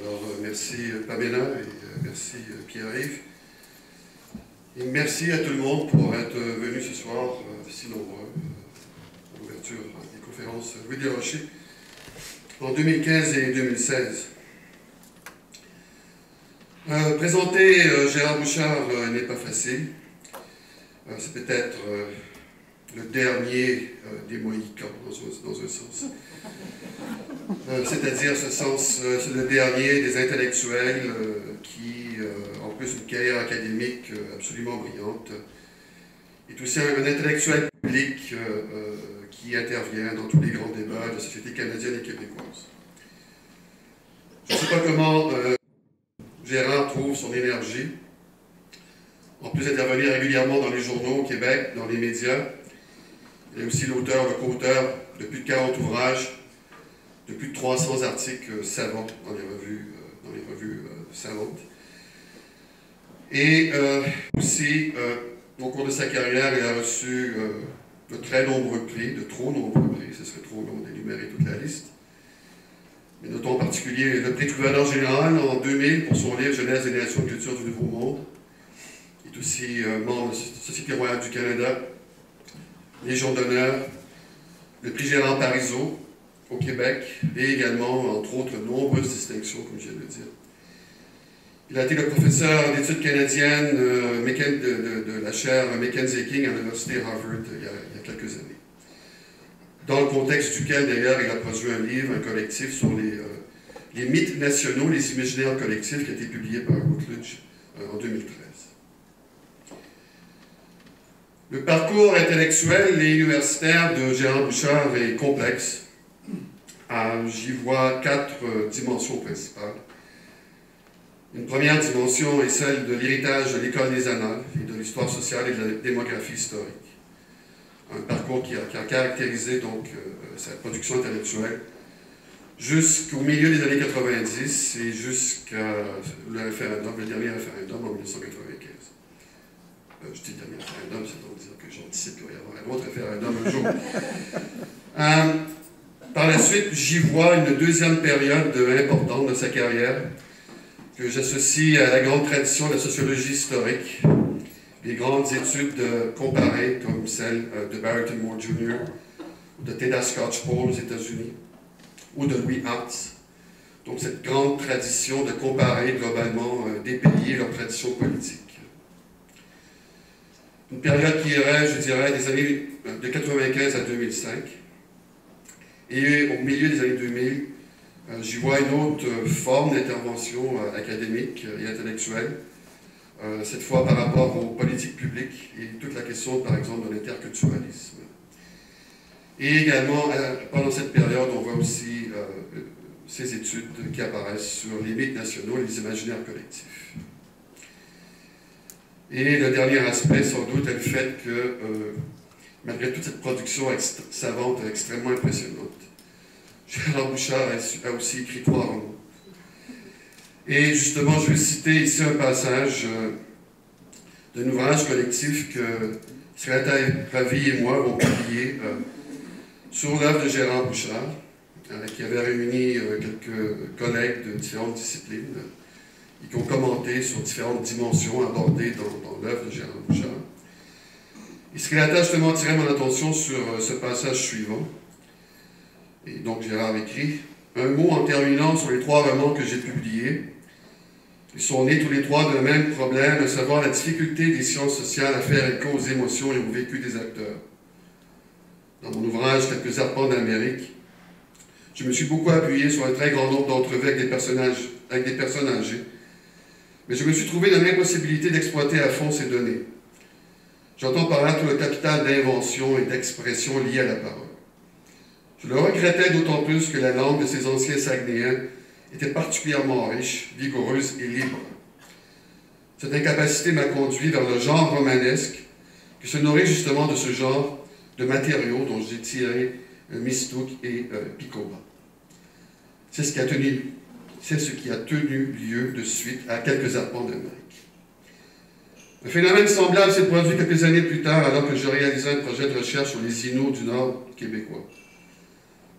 Alors, merci Pamela et merci Pierre-Yves. Et merci à tout le monde pour être venu ce soir, si nombreux, à l'ouverture des conférences Louis Desrochers en 2015 et 2016. Présenter Gérard Bouchard n'est pas facile. C'est peut-être le dernier des Mohicans, dans un sens. C'est-à-dire, c'est le dernier des intellectuels qui, en plus d'une carrière académique absolument brillante, est aussi un intellectuel public qui intervient dans tous les grands débats de la société canadienne et québécoise. Je ne sais pas comment Gérard trouve son énergie, en plus d'intervenir régulièrement dans les journaux au Québec, dans les médias. Il est aussi l'auteur, le co-auteur de plus de 40 ouvrages, de plus de 300 articles savants dans les revues savantes. Et aussi, au cours de sa carrière, il a reçu de très nombreux prix, de trop nombreux prix, ce serait trop long d'énumérer toute la liste. Mais notons en particulier le prix du gouverneur général en 2000 pour son livre « Jeunesse des nations et culture du Nouveau Monde ». Il est aussi membre de la Société royale du Canada, Légion d'honneur, le prix Gérard Parizeau au Québec, et également, entre autres, nombreuses distinctions, comme je viens de le dire. Il a été le professeur d'études canadiennes de la chaire Mackenzie King à l'Université Harvard il y a quelques années. Dans le contexte duquel, d'ailleurs, il a produit un livre, un collectif sur les mythes nationaux, les imaginaires collectifs, qui a été publié par Routledge en 2013. Le parcours intellectuel et universitaire de Gérard Bouchard est complexe. J'y vois 4 dimensions principales. Une première dimension est celle de l'héritage de l'École des Annales et de l'histoire sociale et de la démographie historique. Un parcours qui a caractérisé donc sa production intellectuelle jusqu'au milieu des années 90 et jusqu'à le dernier référendum en 1995. Je dis dernier référendum, c'est donc dire que j'anticipe qu'il va y avoir un autre référendum un jour. Par la suite, j'y vois une deuxième période importante de sa carrière que j'associe à la grande tradition de la sociologie historique, les grandes études comparées comme celle de Barrington Moore Jr., ou de Theda Skocpol aux États-Unis, ou de Louis Hartz. Donc cette grande tradition de comparer globalement des pays et leurs traditions politiques. Une période qui irait, je dirais, des années de 1995 à 2005. Et au milieu des années 2000, j'y vois une autre forme d'intervention académique et intellectuelle, cette fois par rapport aux politiques publiques et toute la question, par exemple, de l'interculturalisme. Et également, pendant cette période, on voit aussi ces études qui apparaissent sur les mythes nationaux et les imaginaires collectifs. Et le dernier aspect, sans doute, est le fait que, malgré toute cette production savante extrêmement impressionnante, Gérard Bouchard a aussi écrit 3 romans. Et justement, je vais citer ici un passage d'un ouvrage collectif que Srata Ravi et moi avons publié sur l'œuvre de Gérard Bouchard, qui avait réuni quelques collègues de différentes disciplines et qui ont commenté sur différentes dimensions abordées dans l'œuvre de Gérard Bouchard. Et Srata justement attirait mon attention sur ce passage suivant. Et donc Gérard écrit « Un mot en terminant sur les 3 romans que j'ai publiés. Ils sont nés tous les 3 d'un même problème, à savoir la difficulté des sciences sociales à faire écho aux émotions et au vécu des acteurs. Dans mon ouvrage « Quelques arpents d'Amérique », je me suis beaucoup appuyé sur un très grand nombre d'entrevues avec des personnes âgées, mais je me suis trouvé dans l'impossibilité d'exploiter à fond ces données. J'entends par là tout le capital d'invention et d'expression lié à la parole. Je le regrettais d'autant plus que la langue de ces anciens Saguenayens était particulièrement riche, vigoureuse et libre. Cette incapacité m'a conduit vers le genre romanesque, qui se nourrit justement de ce genre de matériaux dont j'ai tiré Mistouk et Picoba. C'est ce qui a tenu lieu de suite à Quelques arpents d'Amérique. Un phénomène semblable s'est produit quelques années plus tard, alors que je réalisais un projet de recherche sur les Inuits du Nord québécois.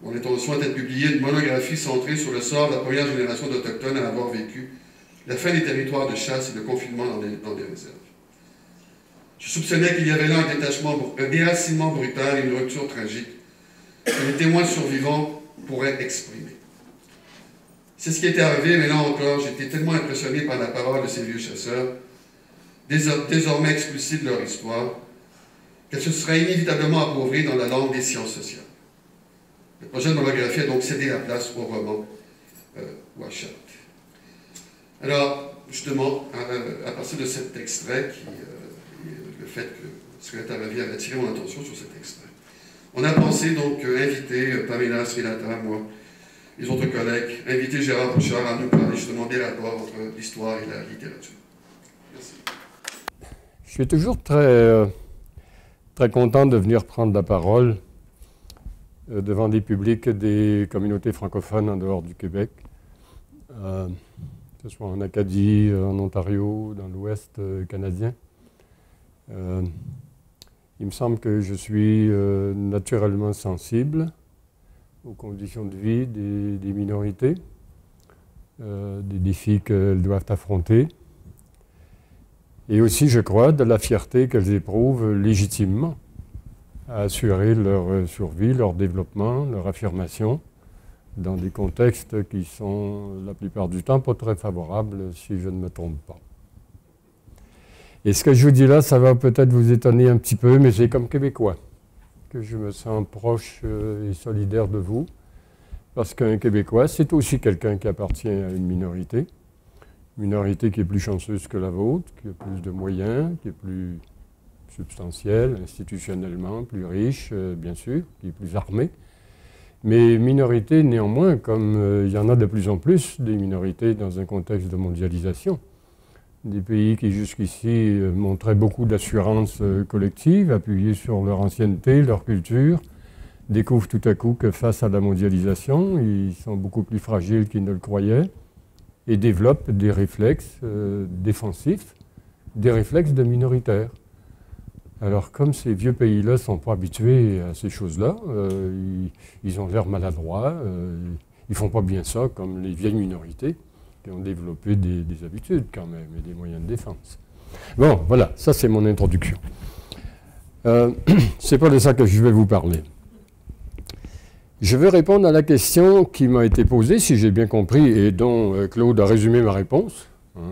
Mon intention était de publier une monographie centrée sur le sort de la première génération d'Autochtones à avoir vécu la fin des territoires de chasse et le confinement dans des réserves. Je soupçonnais qu'il y avait là un déracinement brutal et une rupture tragique que les témoins survivants pourraient exprimer. C'est ce qui était arrivé, mais là encore, j'étais tellement impressionné par la parole de ces vieux chasseurs, désormais expulsés de leur histoire, qu'elle se serait inévitablement appauvrie dans la langue des sciences sociales. Le projet de monographie a donc cédé la place au roman Ouachat. Alors, justement, à partir de cet extrait, le fait que le secrétaire Ravi avait attiré mon attention sur cet extrait, on a pensé donc inviter Pamela Srilata, moi, les autres collègues, inviter Gérard Bouchard à nous parler justement des rapports entre l'histoire et la littérature. Merci. Je suis toujours très content de venir prendre la parole devant des publics des communautés francophones en dehors du Québec, que ce soit en Acadie, en Ontario, dans l'Ouest canadien. Il me semble que je suis naturellement sensible aux conditions de vie des minorités, des défis qu'elles doivent affronter, et aussi, je crois, de la fierté qu'elles éprouvent légitimement à assurer leur survie, leur développement, leur affirmation, dans des contextes qui sont la plupart du temps pas très favorables, si je ne me trompe pas. Et ce que je vous dis là, ça va peut-être vous étonner un petit peu, mais c'est comme Québécois que je me sens proche et solidaire de vous, parce qu'un Québécois, c'est aussi quelqu'un qui appartient à une minorité qui est plus chanceuse que la vôtre, qui a plus de moyens, qui est plus substantielle, institutionnellement, plus riche, bien sûr, qui est plus armée. Mais minorité, néanmoins, comme il y en a de plus en plus, des minorités dans un contexte de mondialisation. Des pays qui jusqu'ici montraient beaucoup d'assurance collective, appuyés sur leur ancienneté, leur culture, découvrent tout à coup que face à la mondialisation, ils sont beaucoup plus fragiles qu'ils ne le croyaient et développent des réflexes défensifs, des réflexes de minoritaires. Alors comme ces vieux pays-là ne sont pas habitués à ces choses-là, ils ont l'air maladroits, ils ne font pas bien ça comme les vieilles minorités, qui ont développé des habitudes quand même et des moyens de défense. Bon, voilà, ça c'est mon introduction. C'est pas de ça que je vais vous parler. Je vais répondre à la question qui m'a été posée, si j'ai bien compris, et dont Claude a résumé ma réponse.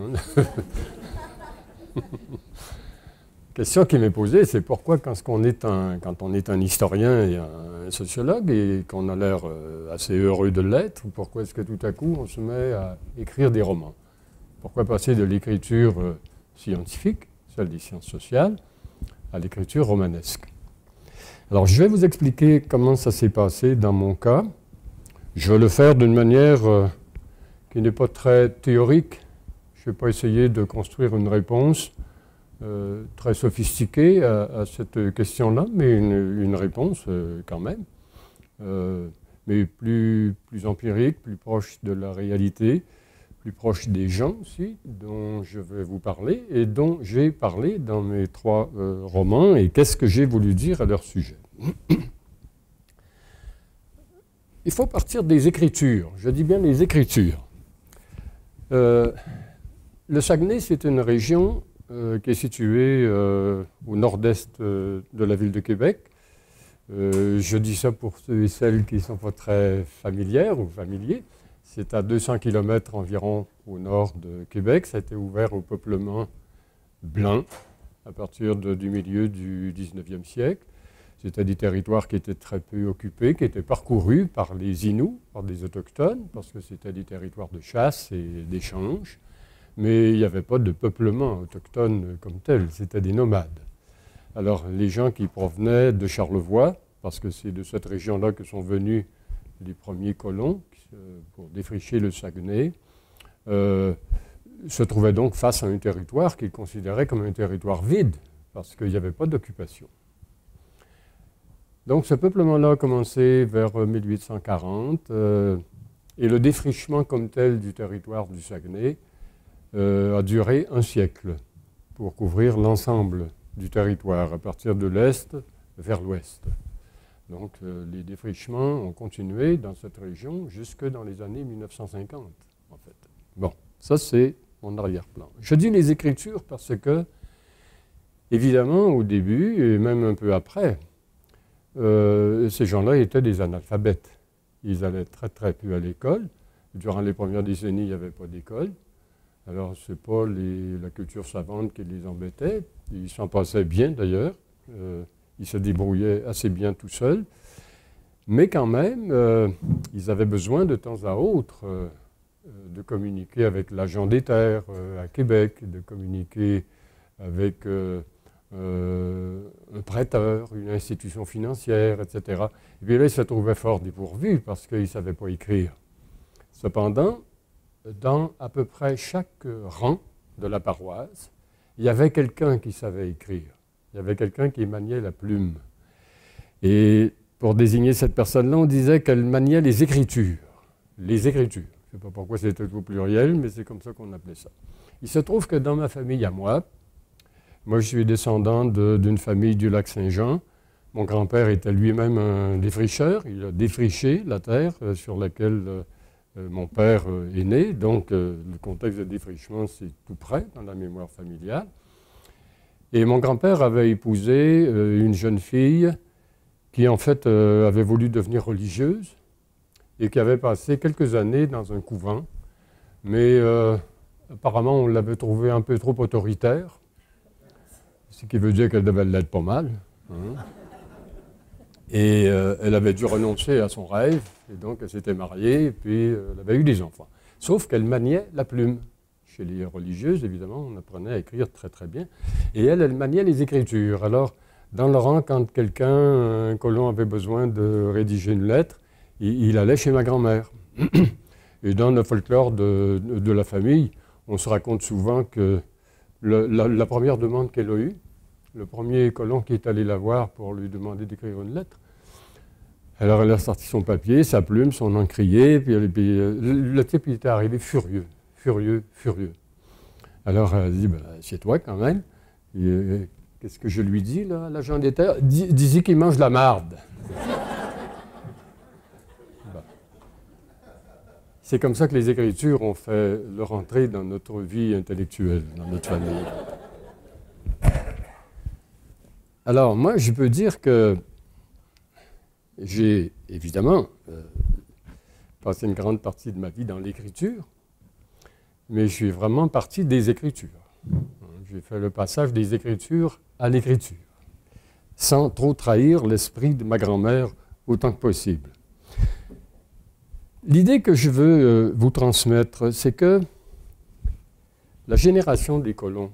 Question qui m'est posée, c'est pourquoi quand on est un historien et un sociologue et qu'on a l'air assez heureux de l'être, pourquoi est-ce que tout à coup on se met à écrire des romans? Pourquoi passer de l'écriture scientifique, celle des sciences sociales, à l'écriture romanesque? Alors je vais vous expliquer comment ça s'est passé dans mon cas. Je vais le faire d'une manière qui n'est pas très théorique. Je ne vais pas essayer de construire une réponse très sophistiquée à cette question-là, mais une réponse quand même, mais plus empirique, plus proche de la réalité, plus proche des gens aussi, dont je vais vous parler et dont j'ai parlé dans mes 3 romans, et qu'est-ce que j'ai voulu dire à leur sujet. Il faut partir des écritures, je dis bien les écritures. Le Saguenay, c'est une région qui est située au nord-est de la ville de Québec. Je dis ça pour ceux et celles qui ne sont pas très familières ou familiers. C'est à 200 km environ au nord de Québec. Ça a été ouvert au peuplement blanc à partir du milieu du 19e siècle. C'était des territoires qui étaient très peu occupés, qui étaient parcourus par les Inuits, par des autochtones, parce que c'était des territoires de chasse et d'échange. Mais il n'y avait pas de peuplement autochtone comme tel, c'était des nomades. Alors les gens qui provenaient de Charlevoix, parce que c'est de cette région-là que sont venus les premiers colons pour défricher le Saguenay, se trouvaient donc face à un territoire qu'ils considéraient comme un territoire vide, parce qu'il n'y avait pas d'occupation. Donc ce peuplement-là a commencé vers 1840, et le défrichement comme tel du territoire du Saguenay a duré un siècle pour couvrir l'ensemble du territoire, à partir de l'est vers l'ouest. Donc les défrichements ont continué dans cette région jusque dans les années 1950, en fait. Bon, ça c'est mon arrière-plan. Je dis les écritures parce que, évidemment, au début, et même un peu après, ces gens-là étaient des analphabètes. Ils allaient très très peu à l'école. Durant les premières décennies, il n'y avait pas d'école. Alors, ce n'est pas la culture savante qui les embêtait. Ils s'en passaient bien, d'ailleurs. Ils se débrouillaient assez bien tout seuls. Mais quand même, ils avaient besoin de temps à autre de communiquer avec l'agent des terres à Québec, de communiquer avec un prêteur, une institution financière, etc. Et puis là, ils se trouvaient fort dépourvus parce qu'ils ne savaient pas écrire. Cependant, dans à peu près chaque rang de la paroisse, il y avait quelqu'un qui savait écrire. Il y avait quelqu'un qui maniait la plume. Et pour désigner cette personne-là, on disait qu'elle maniait les écritures. Les écritures. Je ne sais pas pourquoi c'était au pluriel, mais c'est comme ça qu'on appelait ça. Il se trouve que dans ma famille à moi je suis descendant d'une famille du lac Saint-Jean. Mon grand-père était lui-même un défricheur. Il a défriché la terre sur laquelle mon père est né. Donc, le contexte de défrichement, c'est tout près dans la mémoire familiale. Et mon grand-père avait épousé une jeune fille qui, en fait, avait voulu devenir religieuse et qui avait passé quelques années dans un couvent. Mais apparemment, on l'avait trouvée un peu trop autoritaire, ce qui veut dire qu'elle devait l'être pas mal. Hein. Et elle avait dû renoncer à son rêve, et donc elle s'était mariée, et puis elle avait eu des enfants. Sauf qu'elle maniait la plume. Chez les religieuses, évidemment, on apprenait à écrire très très bien. Et elle maniait les écritures. Alors, dans le rang, quand un colon avait besoin de rédiger une lettre, il allait chez ma grand-mère. Et dans le folklore de la famille, on se raconte souvent que la première demande qu'elle a eue, le premier colon qui est allé la voir pour lui demander d'écrire une lettre, alors elle a sorti son papier, sa plume, son encrier, puis le type il était arrivé furieux. Alors elle a dit, c'est toi quand même. Qu'est-ce que je lui dis, là, l'agent des terres? Dis-y qu'il mange la marde. C'est comme ça que les écritures ont fait leur entrée dans notre vie intellectuelle, dans notre famille. Alors, moi, je peux dire que j'ai, évidemment, passé une grande partie de ma vie dans l'écriture, mais je suis vraiment parti des écritures. J'ai fait le passage des écritures à l'écriture, sans trop trahir l'esprit de ma grand-mère autant que possible. L'idée que je veux vous transmettre, c'est que la génération des colons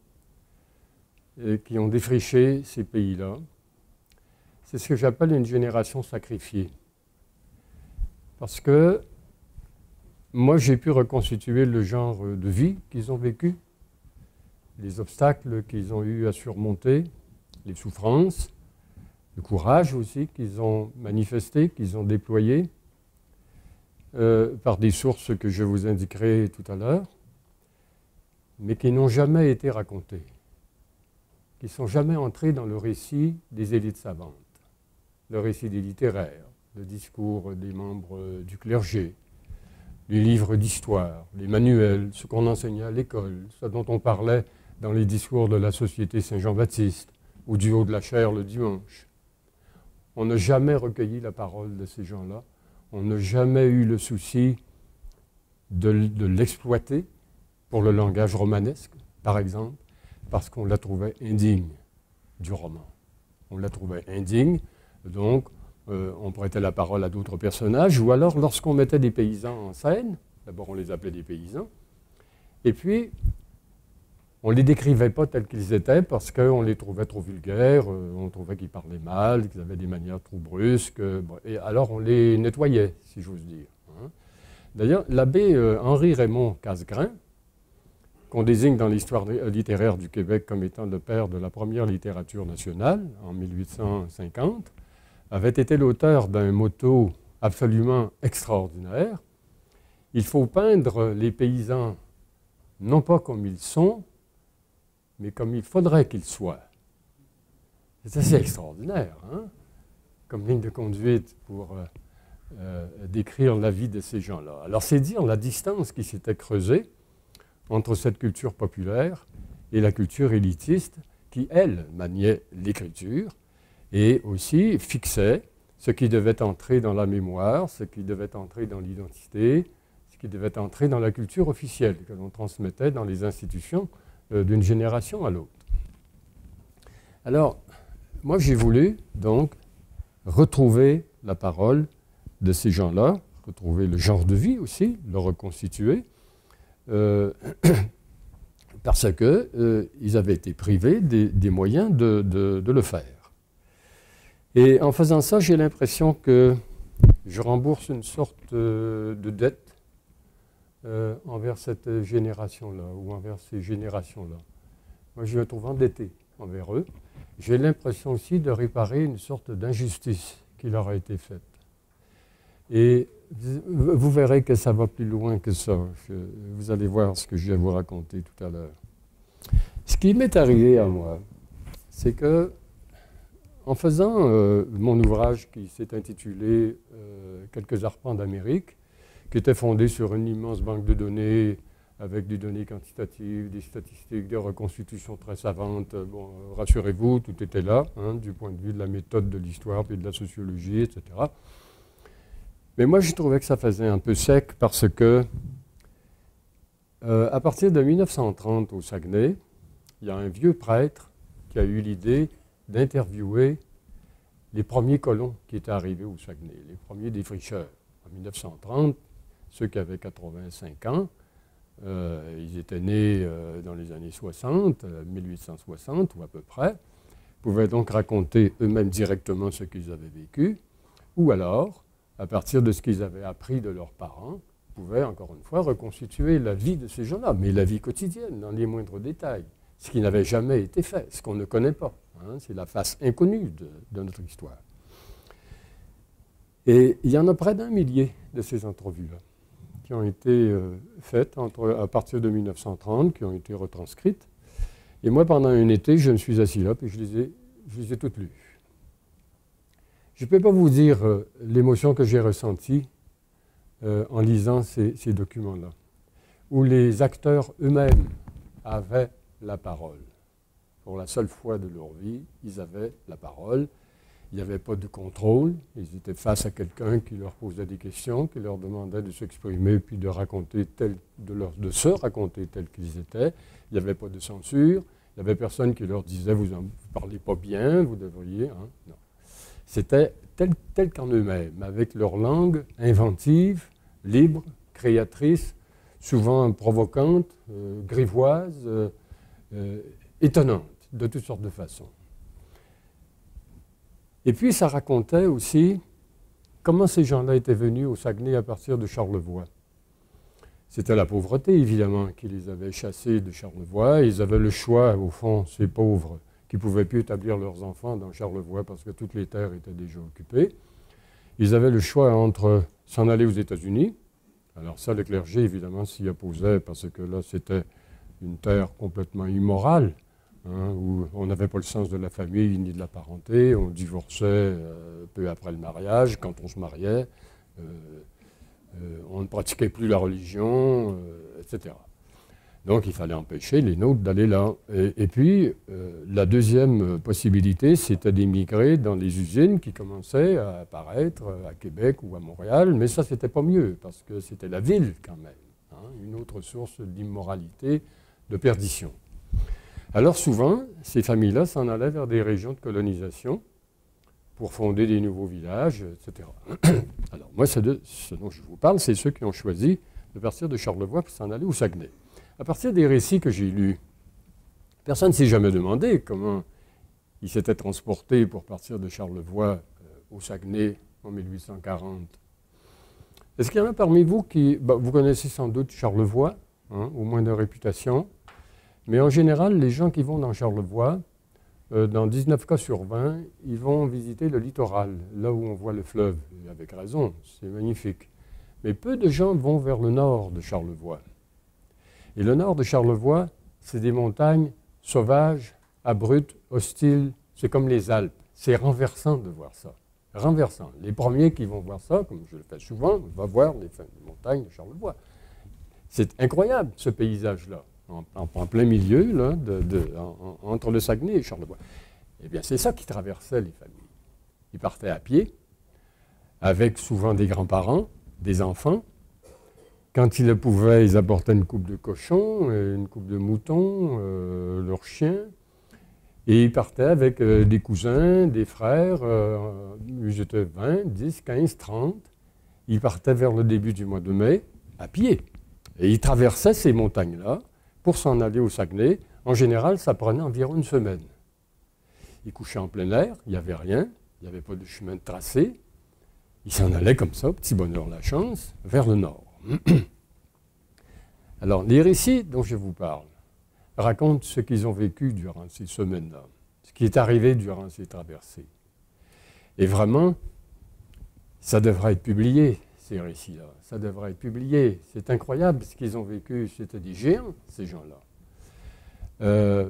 qui ont défriché ces pays-là, c'est ce que j'appelle une génération sacrifiée. Parce que moi, j'ai pu reconstituer le genre de vie qu'ils ont vécu, les obstacles qu'ils ont eu à surmonter, les souffrances, le courage aussi qu'ils ont manifesté, qu'ils ont déployé, par des sources que je vous indiquerai tout à l'heure, mais qui n'ont jamais été racontées, qui ne sont jamais entrées dans le récit des élites savantes, le récit des littéraires, le discours des membres du clergé, les livres d'histoire, les manuels, ce qu'on enseignait à l'école, ce dont on parlait dans les discours de la Société Saint-Jean-Baptiste ou du Haut de la Chaire le dimanche. On n'a jamais recueilli la parole de ces gens-là. On n'a jamais eu le souci de l'exploiter pour le langage romanesque, par exemple, parce qu'on la trouvait indigne du roman. On la trouvait indigne, donc on prêtait la parole à d'autres personnages, ou alors lorsqu'on mettait des paysans en scène, d'abord on les appelait des paysans, et puis on ne les décrivait pas tels qu'ils étaient parce qu'on les trouvait trop vulgaires, on trouvait qu'ils parlaient mal, qu'ils avaient des manières trop brusques, et alors on les nettoyait, si j'ose dire. Hein. D'ailleurs, l'abbé Henri-Raymond Casgrain, qu'on désigne dans l'histoire littéraire du Québec comme étant le père de la première littérature nationale, en 1850, avait été l'auteur d'un motto absolument extraordinaire. Il faut peindre les paysans non pas comme ils sont, mais comme il faudrait qu'ils soient. C'est assez extraordinaire. Hein? comme ligne de conduite pour décrire la vie de ces gens-là. Alors c'est dire la distance qui s'était creusée entre cette culture populaire et la culture élitiste qui, elle, maniait l'écriture et aussi fixait ce qui devait entrer dans la mémoire, ce qui devait entrer dans l'identité, ce qui devait entrer dans la culture officielle que l'on transmettait dans les institutions d'une génération à l'autre. Alors, moi j'ai voulu donc retrouver la parole de ces gens-là, retrouver le genre de vie aussi, le reconstituer, parce qu'ils avaient été privés des moyens de le faire. Et en faisant ça, j'ai l'impression que je rembourse une sorte de dette envers cette génération-là, ou envers ces générations-là. Moi, je me trouve endetté envers eux. J'ai l'impression aussi de réparer une sorte d'injustice qui leur a été faite. Et vous verrez que ça va plus loin que ça. Vous allez voir ce que je vais vous raconter tout à l'heure. Ce qui m'est arrivé à moi, c'est que, en faisant mon ouvrage qui s'est intitulé « Quelques arpents d'Amérique », qui était fondé sur une immense banque de données avec des données quantitatives, des statistiques, des reconstitutions très savantes. Bon, rassurez-vous, tout était là, hein, du point de vue de la méthode de l'histoire, puis de la sociologie, etc. Mais moi, je trouvais que ça faisait un peu sec parce que, à partir de 1930 au Saguenay, il y a un vieux prêtre qui a eu l'idée d'interviewer les premiers colons qui étaient arrivés au Saguenay, les premiers défricheurs. En 1930, ceux qui avaient 85 ans, ils étaient nés dans les années 60, 1860 ou à peu près, pouvaient donc raconter eux-mêmes directement ce qu'ils avaient vécu, ou alors, à partir de ce qu'ils avaient appris de leurs parents, pouvaient encore une fois reconstituer la vie de ces gens-là, mais la vie quotidienne, dans les moindres détails, ce qui n'avait jamais été fait, ce qu'on ne connaît pas. Hein, c'est la face inconnue de notre histoire. Et il y en a près d'1 millier de ces entrevues-là qui ont été faites à partir de 1930, qui ont été retranscrites. Et moi, pendant un été, je me suis assis là, puis je les ai toutes lues. Je ne peux pas vous dire l'émotion que j'ai ressentie en lisant ces documents-là, où les acteurs eux-mêmes avaient la parole. Pour la seule fois de leur vie, ils avaient la parole. Il n'y avait pas de contrôle. Ils étaient face à quelqu'un qui leur posait des questions, qui leur demandait de s'exprimer, puis de se raconter tel qu'ils étaient. Il n'y avait pas de censure. Il n'y avait personne qui leur disait « vous ne parlez pas bien, vous devriez... Hein ». Non. C'était tel qu'en eux-mêmes, avec leur langue inventive, libre, créatrice, souvent provocante, grivoise, étonnante, de toutes sortes de façons. Et puis, ça racontait aussi comment ces gens-là étaient venus au Saguenay à partir de Charlevoix. C'était la pauvreté, évidemment, qui les avait chassés de Charlevoix. Ils avaient le choix, au fond, ces pauvres, qui ne pouvaient plus établir leurs enfants dans Charlevoix parce que toutes les terres étaient déjà occupées. Ils avaient le choix entre s'en aller aux États-Unis. Alors ça, le clergé, évidemment, s'y opposait parce que là, c'était une terre complètement immorale. Hein, où on n'avait pas le sens de la famille ni de la parenté, on divorçait peu après le mariage, quand on se mariait, on ne pratiquait plus la religion, etc. Donc il fallait empêcher les nôtres d'aller là. Et puis, la deuxième possibilité, c'était d'émigrer dans les usines qui commençaient à apparaître à Québec ou à Montréal, mais ça, c'était pas mieux, parce que c'était la ville quand même, hein, une autre source d'immoralité, de perdition. Alors souvent, ces familles-là s'en allaient vers des régions de colonisation pour fonder des nouveaux villages, etc. Alors moi, ce dont je vous parle, c'est ceux qui ont choisi de partir de Charlevoix pour s'en aller au Saguenay. À partir des récits que j'ai lus, personne ne s'est jamais demandé comment ils s'étaient transportés pour partir de Charlevoix au Saguenay en 1840. Est-ce qu'il y en a parmi vous qui... vous connaissez sans doute Charlevoix, hein, au moins de réputation. Mais en général, les gens qui vont dans Charlevoix, dans 19 cas sur 20, ils vont visiter le littoral, là où on voit le fleuve. Et avec raison, c'est magnifique. Mais peu de gens vont vers le nord de Charlevoix. Et le nord de Charlevoix, c'est des montagnes sauvages, abruptes, hostiles. C'est comme les Alpes. C'est renversant de voir ça. renversant. Les premiers qui vont voir ça, comme je le fais souvent, vont voir les montagnes de Charlevoix. C'est incroyable, ce paysage-là, en plein milieu, là, entre le Saguenay et Charlevoix. Eh bien, c'est ça qui traversait les familles. Ils partaient à pied, avec souvent des grands-parents, des enfants. Quand ils le pouvaient, ils apportaient une coupe de cochon, une coupe de mouton, leur chien. Et ils partaient avec des cousins, des frères, ils étaient 20, 10, 15, 30. Ils partaient vers le début du mois de mai, à pied. Et ils traversaient ces montagnes-là pour s'en aller au Saguenay. En général, ça prenait environ une semaine. Ils couchaient en plein air, il n'y avait rien, il n'y avait pas de chemin de tracé. Ils s'en allaient comme ça, petit bonheur la chance, vers le nord. Alors, les récits dont je vous parle racontent ce qu'ils ont vécu durant ces semaines-là, ce qui est arrivé durant ces traversées. Et vraiment, ça devrait être publié, ces récits-là. Ça devrait être publié. C'est incroyable ce qu'ils ont vécu. C'était des géants, ces gens-là.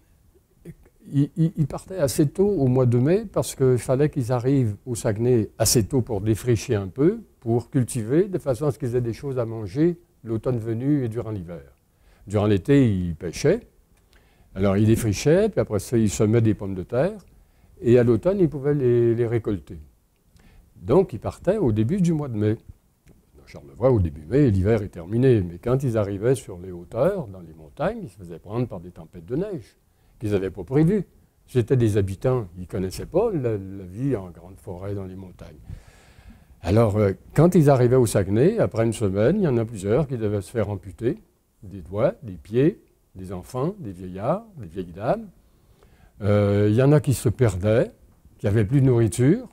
Ils partaient assez tôt au mois de mai parce qu'il fallait qu'ils arrivent au Saguenay assez tôt pour défricher un peu, pour cultiver, de façon à ce qu'ils aient des choses à manger l'automne venu et durant l'hiver. Durant l'été, ils pêchaient. Alors, ils défrichaient, puis après ça, ils semaient des pommes de terre. Et à l'automne, ils pouvaient les récolter. Donc, ils partaient au début du mois de mai. Dans Charlevoix, au début mai, l'hiver est terminé. Mais quand ils arrivaient sur les hauteurs, dans les montagnes, ils se faisaient prendre par des tempêtes de neige qu'ils n'avaient pas prévues. C'était des habitants, ils ne connaissaient pas la vie en grande forêt dans les montagnes. Alors, quand ils arrivaient au Saguenay, après une semaine, il y en a plusieurs qui devaient se faire amputer des doigts, des pieds, des enfants, des vieillards, des vieilles dames. Il y en a qui se perdaient, qui n'avaient plus de nourriture.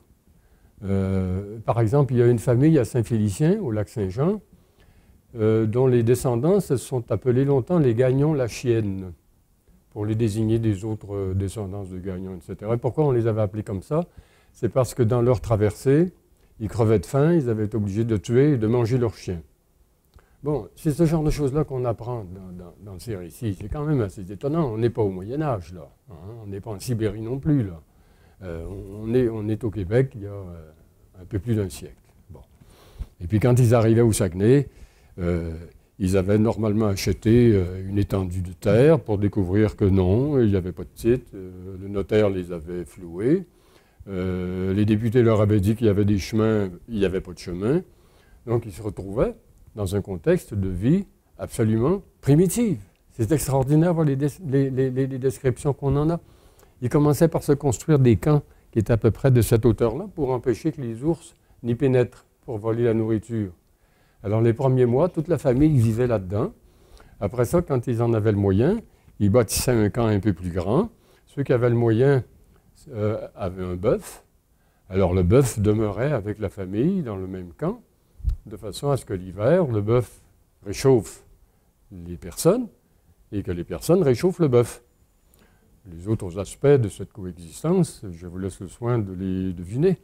Par exemple, il y a une famille à Saint-Félicien, au lac Saint-Jean, dont les descendants se sont appelés longtemps les Gagnon-la-Chienne, pour les désigner des autres descendants de Gagnon, etc. Et pourquoi on les avait appelés comme ça? C'est parce que dans leur traversée, ils crevaient de faim, ils avaient été obligés de tuer et de manger leurs chiens. Bon, c'est ce genre de choses-là qu'on apprend dans ces récits. C'est quand même assez étonnant. On n'est pas au Moyen-Âge, là. Hein? On n'est pas en Sibérie non plus, là. On est au Québec il y a un peu plus d'un siècle. Bon. Et puis quand ils arrivaient au Saguenay, ils avaient normalement acheté une étendue de terre pour découvrir que non, il n'y avait pas de titre. Le notaire les avait floués. Les députés leur avaient dit qu'il y avait des chemins, il n'y avait pas de chemin. Donc ils se retrouvaient dans un contexte de vie absolument primitive. C'est extraordinaire voir les descriptions qu'on en a. Ils commençaient par se construire des camps qui étaient à peu près de cette hauteur-là pour empêcher que les ours n'y pénètrent pour voler la nourriture. Alors les premiers mois, toute la famille vivait là-dedans. Après ça, quand ils en avaient le moyen, ils bâtissaient un camp un peu plus grand. Ceux qui avaient le moyen avaient un bœuf. Alors le bœuf demeurait avec la famille dans le même camp, de façon à ce que l'hiver, le bœuf réchauffe les personnes et que les personnes réchauffent le bœuf. Les autres aspects de cette coexistence, je vous laisse le soin de les deviner.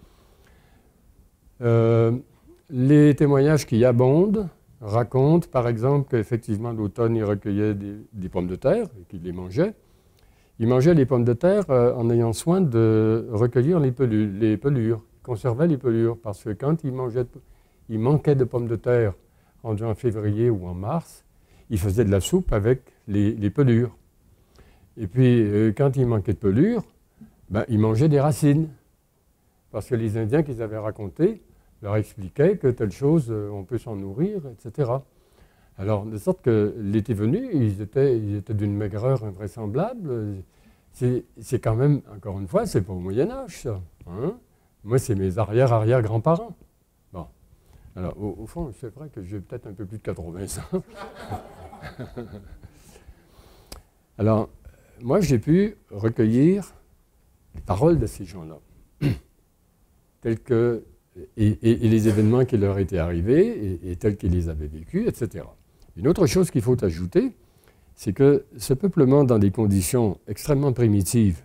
Les témoignages qui abondent racontent, par exemple, qu'effectivement, l'automne, ils recueillaient des pommes de terre et qu'ils les mangeaient. Ils mangeaient les pommes de terre en ayant soin de recueillir les pelures, ils conservaient les pelures, parce que quand ils manquaient de pommes de terre en février ou en mars, ils faisaient de la soupe avec les pelures. Et puis, quand il manquait de pelures, ben, ils mangeaient des racines, parce que les Indiens qu'ils avaient racontés leur expliquaient que telle chose, on peut s'en nourrir, etc. Alors, de sorte que l'été venu, ils étaient d'une maigreur invraisemblable. C'est quand même, encore une fois, c'est pas au Moyen-Âge, ça. Hein? Moi, c'est mes arrière-arrière-grands-parents. Bon. Alors, au fond, c'est vrai que j'ai peut-être un peu plus de 80 ans. Alors, moi, j'ai pu recueillir les paroles de ces gens-là, tels que et les événements qui leur étaient arrivés et tels qu'ils les avaient vécus, etc. Une autre chose qu'il faut ajouter, c'est que ce peuplement, dans des conditions extrêmement primitives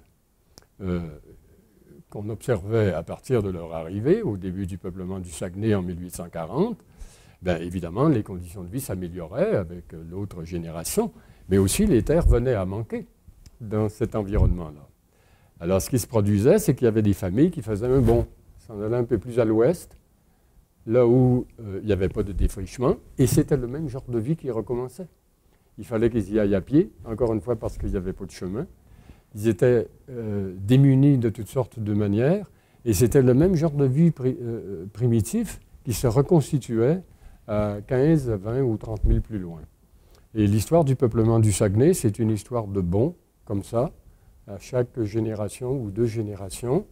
qu'on observait à partir de leur arrivée, au début du peuplement du Saguenay en 1840, bien évidemment, les conditions de vie s'amélioraient avec l'autre génération, mais aussi les terres venaient à manquer dans cet environnement-là. Alors, ce qui se produisait, c'est qu'il y avait des familles qui faisaient un bond. s'en allait un peu plus à l'ouest, là où il n'y avait pas de défrichement, et c'était le même genre de vie qui recommençait. Il fallait qu'ils y aillent à pied, encore une fois parce qu'il n'y avait pas de chemin. Ils étaient démunis de toutes sortes de manières, et c'était le même genre de vie primitif qui se reconstituait à 15, 20 ou 30 000 plus loin. Et l'histoire du peuplement du Saguenay, c'est une histoire de bond, comme ça, à chaque génération ou 2 générations,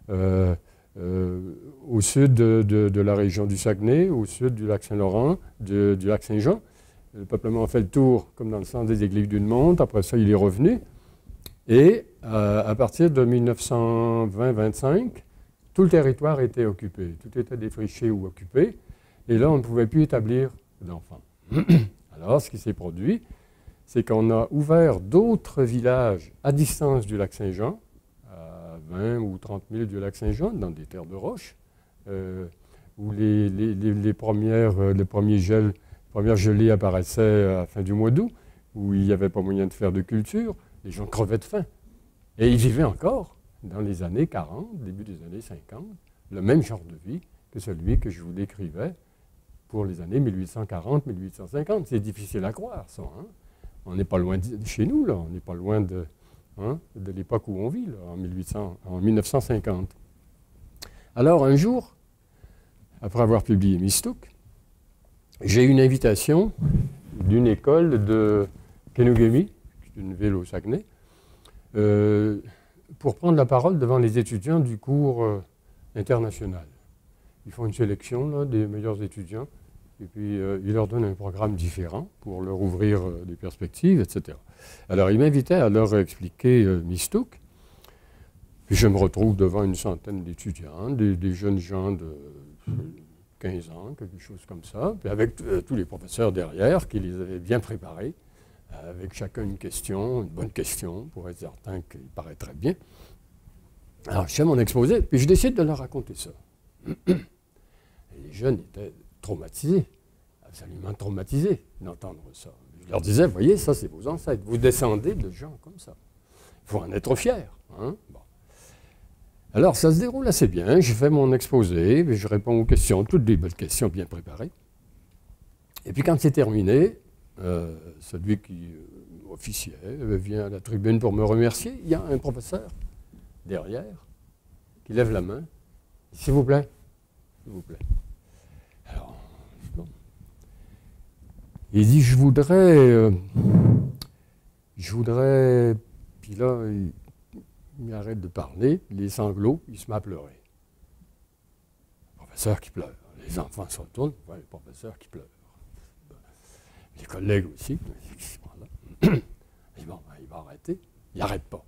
au sud de la région du Saguenay, au sud du lac Saint-Laurent, du lac Saint-Jean. Le peuplement a fait le tour, comme dans le sens des aiguilles d'une montre. Après ça, il est revenu. Et à partir de 1920-25, tout le territoire était occupé. Tout était défriché ou occupé. Et là, on ne pouvait plus établir d'enfants. Alors, ce qui s'est produit, c'est qu'on a ouvert d'autres villages à distance du lac Saint-Jean, à 20 ou 30 000 du lac Saint-Jean, dans des terres de roche, où les premières gelées apparaissaient à la fin du mois d'août, où il n'y avait pas moyen de faire de culture. Les gens crevaient de faim. Et ils vivaient encore, dans les années 40, début des années 50, le même genre de vie que celui que je vous décrivais pour les années 1840-1850. C'est difficile à croire, ça. Hein? On n'est pas loin de chez nous, là. On n'est pas loin de l'époque où on vit, là, en 1950. Alors, un jour, après avoir publié Mistook, j'ai eu une invitation d'une école de Kenogami, une ville au Saguenay, pour prendre la parole devant les étudiants du cours international. Ils font une sélection là, des meilleurs étudiants, et puis ils leur donnent un programme différent pour leur ouvrir des perspectives, etc. Alors, ils m'invitaient à leur expliquer Mistook, puis je me retrouve devant une centaine d'étudiants, des jeunes gens de 15 ans, quelque chose comme ça, puis avec tous les professeurs derrière qui les avaient bien préparés, avec chacun une question, une bonne question, pour être certain qu'il paraîtrait bien. Alors, je fais mon exposé, puis je décide de leur raconter ça. Et les jeunes étaient traumatisés, absolument traumatisés d'entendre ça. Je leur disais, voyez, ça c'est vos ancêtres, vous descendez de gens comme ça. Il faut en être fier. Hein? Bon. Alors, ça se déroule assez bien, je fais mon exposé, puis je réponds aux questions, toutes des belles questions bien préparées. Et puis quand c'est terminé, celui qui officiait vient à la tribune pour me remercier. Il y a un professeur derrière qui lève la main. S'il vous plaît, s'il vous plaît. Alors, bon. Il dit, je voudrais, puis là, il arrête de parler, les sanglots, il se met à pleurer. Le professeur qui pleure. Les enfants se retournent, ouais, le professeur qui pleure. Les collègues aussi, il dit, bon, ben, il va arrêter. Il n'arrête pas.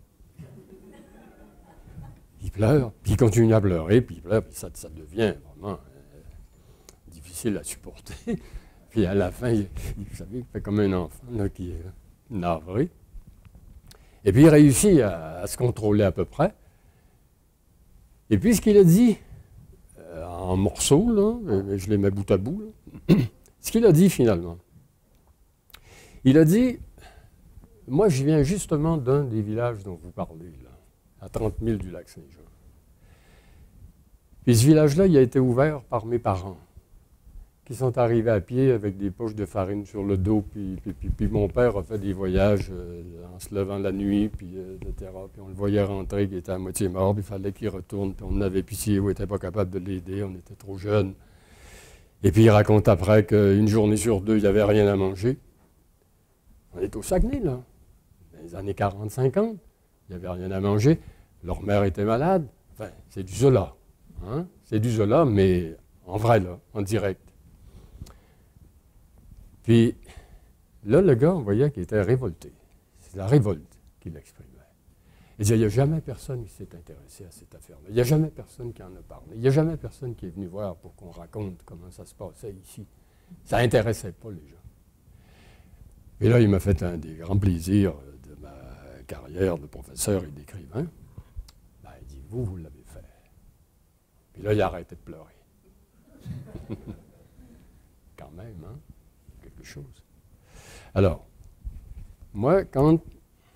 Il pleure, puis il continue à pleurer, puis il pleure, puis ça devient vraiment difficile à supporter. Puis à la fin, vous savez, il fait comme un enfant là, qui est navré. Et puis il réussit à se contrôler à peu près. Et puis ce qu'il a dit, en morceaux, là, je les mets bout à bout, là, ce qu'il a dit finalement, il a dit, moi je viens justement d'un des villages dont vous parlez, là, à 30 000 du lac Saint-Jean. Puis ce village-là, il a été ouvert par mes parents, qui sont arrivés à pied avec des poches de farine sur le dos, puis mon père a fait des voyages en se levant la nuit, puis etc. Puis on le voyait rentrer, il était à moitié mort, puis il fallait qu'il retourne, puis on avait pitié, on n'était pas capable de l'aider, on était trop jeunes. Et puis il raconte après qu'une journée sur deux, il n'y avait rien à manger. On est au Saguenay, là, dans les années 40-50, il n'y avait rien à manger, leur mère était malade, enfin, c'est du Zola, hein? C'est du Zola, mais en vrai, là, en direct. Puis là, le gars, on voyait qu'il était révolté. C'est la révolte qu'il exprimait. Il disait, il n'y a jamais personne qui s'est intéressé à cette affaire-là. Il n'y a jamais personne qui en a parlé. Il n'y a jamais personne qui est venu voir pour qu'on raconte comment ça se passait ici. Ça n'intéressait pas les gens. Et là, il m'a fait un des grands plaisirs de ma carrière de professeur et d'écrivain. Ben, il dit, vous l'avez fait. Puis là, il a arrêté de pleurer. Quand même, hein? Quelque chose. Alors, moi, quand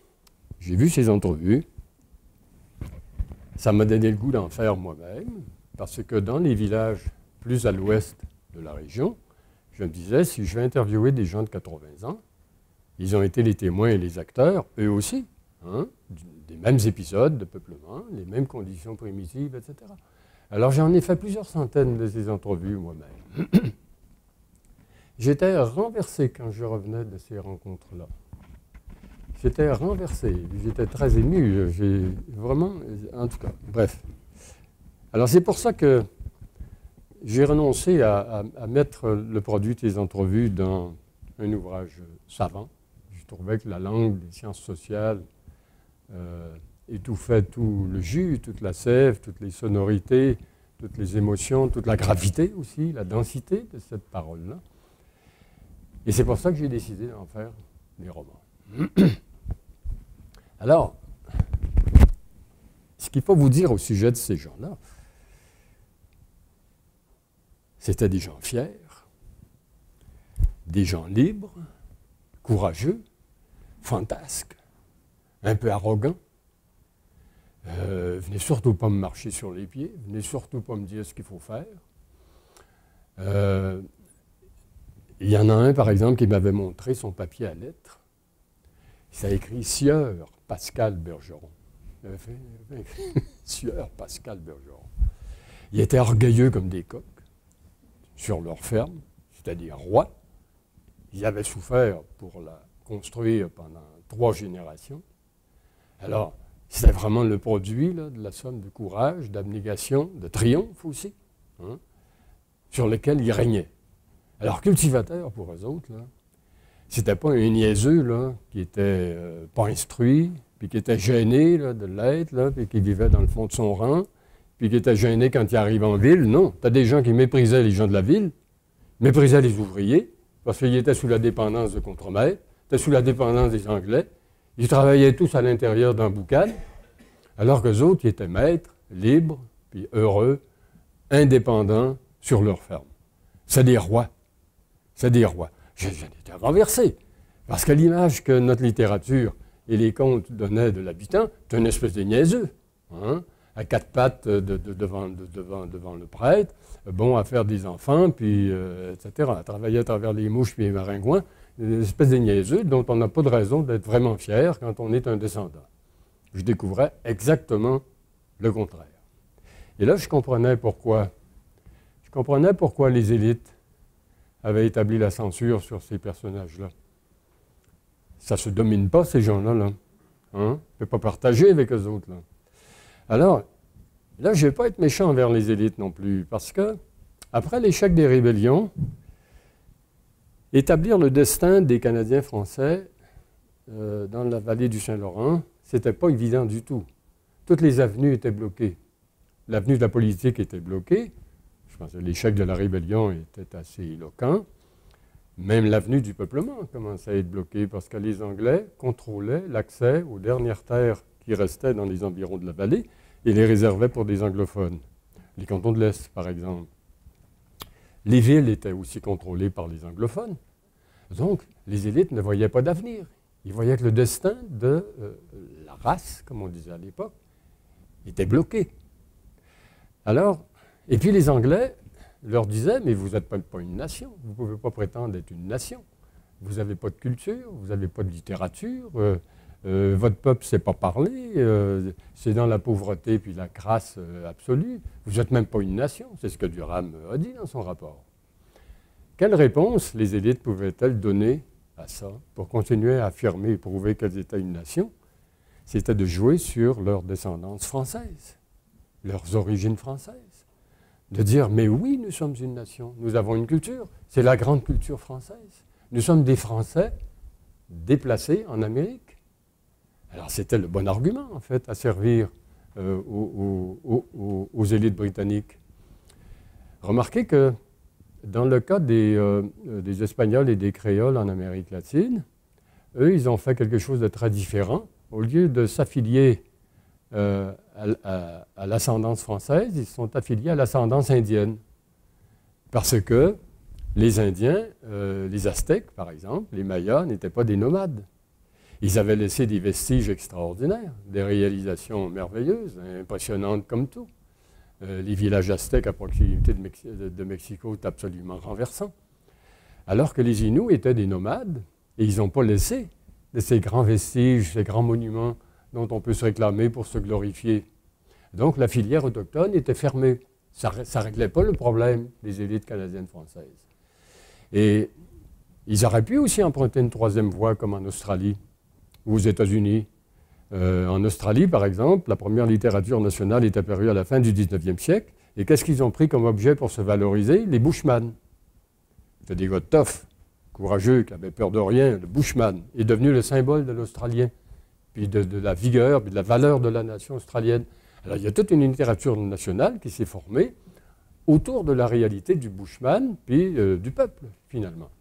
j'ai vu ces entrevues, ça m'a donné le goût d'en faire moi-même. Parce que dans les villages plus à l'ouest de la région, je me disais, si je vais interviewer des gens de 80 ans, ils ont été les témoins et les acteurs, eux aussi, hein, des mêmes épisodes de peuplement, les mêmes conditions primitives, etc. Alors j'en ai fait plusieurs centaines de ces entrevues moi-même. J'étais renversé quand je revenais de ces rencontres-là. J'étais renversé, j'étais très ému, j'ai vraiment, en tout cas, bref. Alors c'est pour ça que j'ai renoncé à mettre le produit des entrevues dans un ouvrage savant. Je trouvais que la langue des sciences sociales étouffait tout le jus, toute la sève, toutes les sonorités, toutes les émotions, toute la gravité aussi, la densité de cette parole-là. Et c'est pour ça que j'ai décidé d'en faire des romans. Alors, ce qu'il faut vous dire au sujet de ces gens-là, c'était des gens fiers, des gens libres, courageux, fantasques, un peu arrogants. Venez surtout pas me marcher sur les pieds, venez surtout pas me dire ce qu'il faut faire. Il y en a un, par exemple, qui m'avait montré son papier à lettres. Ça a écrit Sieur Pascal Bergeron. Il avait fait Sieur Pascal Bergeron. Il était orgueilleux comme des coqs sur leur ferme, c'est-à-dire rois. Ils avaient souffert pour la construire pendant 3 générations. Alors, c'était vraiment le produit là, de la somme de courage, d'abnégation, de triomphe aussi, hein, sur lequel ils régnaient. Alors, cultivateur pour eux autres, là, c'était pas un niaiseux là, qui était pas instruit, puis qui était gêné là, de l'être, là, puis qui vivait dans le fond de son rang, puis qui était gêné quand il arrive en ville. Non, tu as des gens qui méprisaient les gens de la ville, méprisaient les ouvriers, parce qu'ils étaient sous la dépendance de contremaîtres, étaient sous la dépendance des Anglais. Ils travaillaient tous à l'intérieur d'un boucan, alors qu'eux autres, ils étaient maîtres, libres, puis heureux, indépendants sur leur ferme. C'est des rois. C'est des rois. J'en étais renversé. Parce que l'image que notre littérature et les contes donnaient de l'habitant, c'est une espèce de niaiseux, hein, à 4 pattes devant le prêtre, bon à faire des enfants, puis etc., à travailler à travers les mouches puis les maringouins, une espèce de niaiseux dont on n'a pas de raison d'être vraiment fier quand on est un descendant. Je découvrais exactement le contraire. Et là, je comprenais pourquoi. Je comprenais pourquoi les élites avaient établi la censure sur ces personnages-là. Ça ne se domine pas, ces gens-là. Là. Hein? On ne peut pas partager avec eux autres. Là. Alors, là, je ne vais pas être méchant envers les élites non plus, parce que, après l'échec des rébellions, établir le destin des Canadiens français dans la vallée du Saint-Laurent, ce n'était pas évident du tout. Toutes les avenues étaient bloquées. L'avenue de la politique était bloquée. Je pense que l'échec de la rébellion était assez éloquent. Même l'avenue du peuplement commençait à être bloquée parce que les Anglais contrôlaient l'accès aux dernières terres qui restaient dans les environs de la vallée et les réservaient pour des anglophones. Les cantons de l'Est, par exemple. Les villes étaient aussi contrôlées par les anglophones. Donc, les élites ne voyaient pas d'avenir. Ils voyaient que le destin de la race, comme on disait à l'époque, était bloqué. Alors, et puis les Anglais leur disaient, mais vous n'êtes pas une nation, vous ne pouvez pas prétendre être une nation. Vous n'avez pas de culture, vous n'avez pas de littérature, votre peuple ne sait pas parler, c'est dans la pauvreté puis la crasse absolue. Vous n'êtes même pas une nation, c'est ce que Durham a dit dans son rapport. Quelle réponse les élites pouvaient-elles donner à ça pour continuer à affirmer et prouver qu'elles étaient une nation? C'était de jouer sur leur descendance française, leurs origines françaises. De dire, mais oui, nous sommes une nation, nous avons une culture, c'est la grande culture française. Nous sommes des Français déplacés en Amérique. Alors c'était le bon argument, en fait, à servir aux élites britanniques. Remarquez que dans le cas des Espagnols et des Créoles en Amérique latine, eux, ils ont fait quelque chose de très différent. Au lieu de s'affilier à l'ascendance française, ils sont affiliés à l'ascendance indienne. Parce que les Indiens, les Aztèques par exemple, les Mayas, n'étaient pas des nomades. Ils avaient laissé des vestiges extraordinaires, des réalisations merveilleuses, impressionnantes comme tout. les villages aztèques à proximité de Mexico est absolument renversant. Alors que les Inuits étaient des nomades, et ils n'ont pas laissé de ces grands vestiges, ces grands monuments dont on peut se réclamer pour se glorifier. Donc la filière autochtone était fermée. Ça ne réglait pas le problème des élites canadiennes françaises. Et ils auraient pu aussi emprunter une troisième voie comme en Australie ou aux États-Unis. En Australie, par exemple, la première littérature nationale est apparue à la fin du 19e siècle. Et qu'est-ce qu'ils ont pris comme objet pour se valoriser? Les Bushmen. C'était des gars tough, courageux, qui n'avaient peur de rien. Le Bushman est devenu le symbole de l'Australien, puis de la vigueur, puis de la valeur de la nation australienne. Alors, il y a toute une littérature nationale qui s'est formée autour de la réalité du Bushman, puis du peuple, finalement.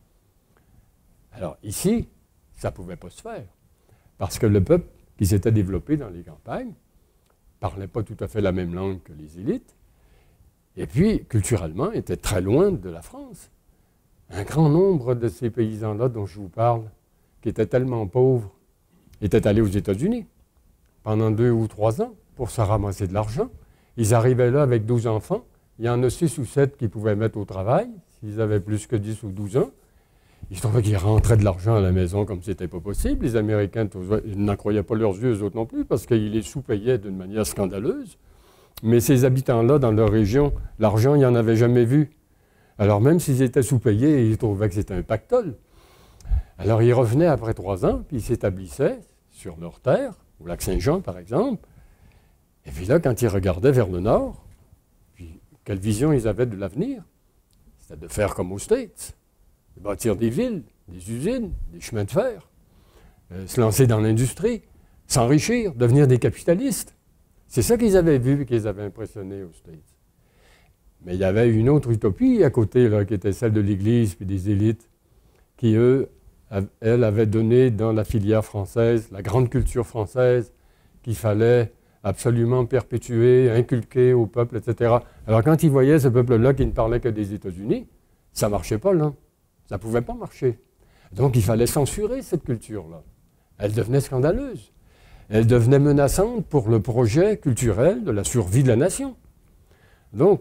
Alors, ici, ça ne pouvait pas se faire, parce que le peuple qui s'était développé dans les campagnes ne parlait pas tout à fait la même langue que les élites, et puis, culturellement, était très loin de la France. Un grand nombre de ces paysans-là dont je vous parle, qui étaient tellement pauvres, étaient allés aux États-Unis pendant 2 ou 3 ans pour se ramasser de l'argent. Ils arrivaient là avec 12 enfants. Il y en a 6 ou 7 qui pouvaient mettre au travail, s'ils avaient plus que 10 ou 12 ans. Ils trouvaient qu'ils rentraient de l'argent à la maison comme c'était pas possible. Les Américains n'en croyaient pas leurs yeux, eux autres non plus, parce qu'ils les sous-payaient d'une manière scandaleuse. Mais ces habitants-là, dans leur région, l'argent, ils n'en avaient jamais vu. Alors même s'ils étaient sous-payés, ils trouvaient que c'était un pactole. Alors ils revenaient après 3 ans, puis ils s'établissaient sur leur terre, au lac Saint-Jean par exemple. Et puis là, quand ils regardaient vers le nord, puis quelle vision ils avaient de l'avenir? C'était de faire comme aux States, de bâtir des villes, des usines, des chemins de fer, se lancer dans l'industrie, s'enrichir, devenir des capitalistes. C'est ça qu'ils avaient vu et qu'ils avaient impressionné aux States. Mais il y avait une autre utopie à côté, là, qui était celle de l'Église et des élites, qui, elles, avaient donné dans la filière française, la grande culture française, qu'il fallait absolument perpétuer, inculquer au peuple, etc. Alors quand ils voyaient ce peuple-là qui ne parlait que des États-Unis, ça ne marchait pas, là. Ça ne pouvait pas marcher. Donc il fallait censurer cette culture-là. Elle devenait scandaleuse. Elle devenait menaçante pour le projet culturel de la survie de la nation. Donc,